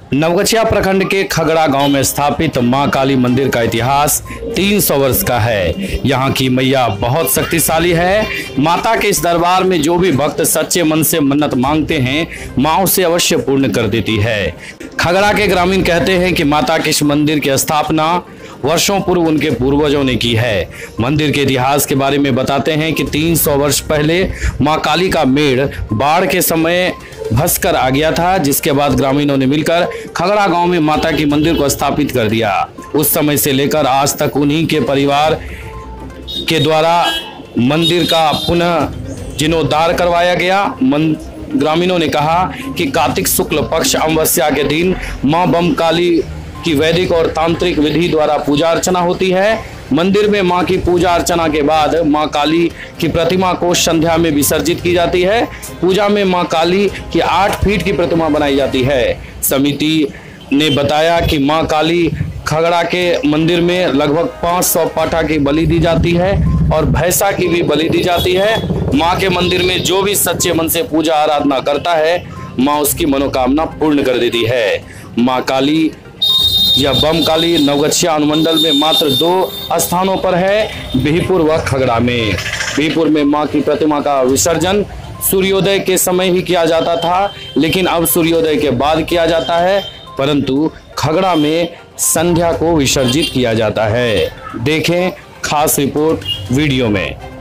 नवगछिया प्रखंड के खगड़ा गांव में स्थापित मां काली मंदिर का इतिहास 300 वर्ष का है। यहां की मैया बहुत शक्तिशाली है। माता के इस दरबार में जो भी भक्त सच्चे मन से मन्नत मांगते हैं, मां उसे अवश्य पूर्ण कर देती है। खगड़ा के ग्रामीण कहते हैं कि माता के इस मंदिर की स्थापना वर्षों पूर्व उनके पूर्वजों ने की है। मंदिर के इतिहास के बारे में बताते हैं कि 300 वर्ष पहले मां काली का मेढ़ बाढ़ के समय भसकर आ गया था, जिसके बाद ग्रामीणों ने मिलकर खगड़ा गांव में माता की मंदिर को स्थापित कर दिया। उस समय से लेकर आज तक उन्हीं के परिवार के द्वारा मंदिर का पुनः जीर्णोद्धार करवाया गया। ग्रामीणों ने कहा कि कार्तिक शुक्ल पक्ष अमावस्या के दिन मां बम काली की वैदिक और तांत्रिक विधि द्वारा पूजा अर्चना होती है। मंदिर में मां की पूजा अर्चना के बाद मां काली की प्रतिमा को संध्या में विसर्जित की जाती है। पूजा में मां काली की 8 फीट की प्रतिमा बनाई जाती है। समिति ने बताया कि मां काली खगड़ा के मंदिर में लगभग 500 पाठा की बलि दी जाती है और भैंसा की भी बलि दी जाती है। मां के मंदिर में जो भी सच्चे मन से पूजा आराधना करता है, मां उसकी मनोकामना पूर्ण कर देती है। मां काली यह बम काली नवगछिया अनुमंडल में मात्र 2 स्थानों पर है, बिहिपुर व खगड़ा में। बिहिपुर में मां की प्रतिमा का विसर्जन सूर्योदय के समय ही किया जाता था, लेकिन अब सूर्योदय के बाद किया जाता है, परंतु खगड़ा में संध्या को विसर्जित किया जाता है। देखें खास रिपोर्ट वीडियो में।